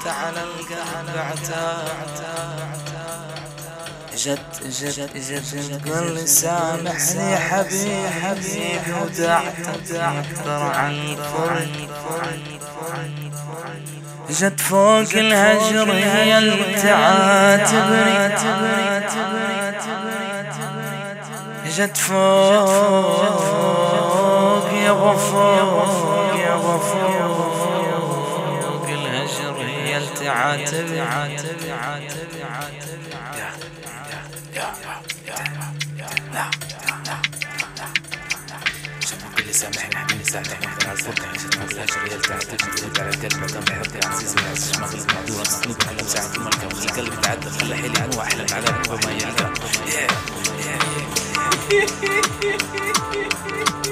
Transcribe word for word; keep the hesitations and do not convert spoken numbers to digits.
على القلب عتاب. جت جت جت تقول سامحني حبيبي ودعت أكثر عن فرق. جت فوق الهجر هي اللي تعاتبني، جت فوق يا غفور يا غفور الهجر هي اللي تعاتبني. سامحني حبيبي سامحني على الفرقة عشت فوق الهجر هي اللي تعاتبني. تقول على القلب دام حبي عزيزي وعزيز شماغ المعدورة مسلوب على مساعد الملكة وخلي قلبي تعدل خلى حيلي هو أحلى العذاب وما يلقى.